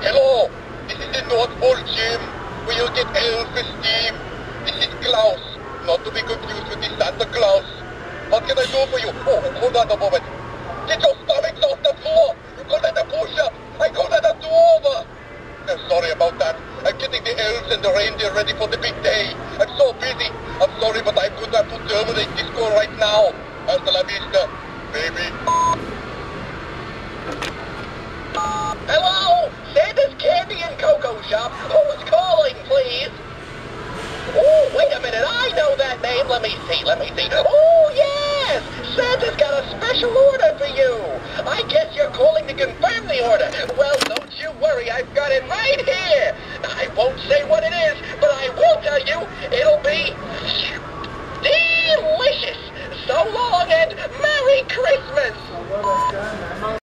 Hello, this is the North Pole Gym, where you get elf esteem. This is Klaus, not to be confused with the Santa Claus. What can I do for you? Oh, hold on a moment. Get your stomachs off the floor! You call that a push-up? I call that a do-over! Sorry about that. I'm getting the elves and the reindeer ready for the big day. I'm so busy. I'm sorry, but I'm going to have to terminate this call right now. Hasta la vista, baby. Hello? Santa's Candy and Cocoa Shop. Who's calling, please? Oh, wait a minute. I know that name. Let me see. Oh, yes! Santa's got a special order for you. I guess you're calling to confirm the order. Well, don't you worry. I've got it right here. I won't say what it is, but I will tell you it'll be delicious. So long and Merry Christmas.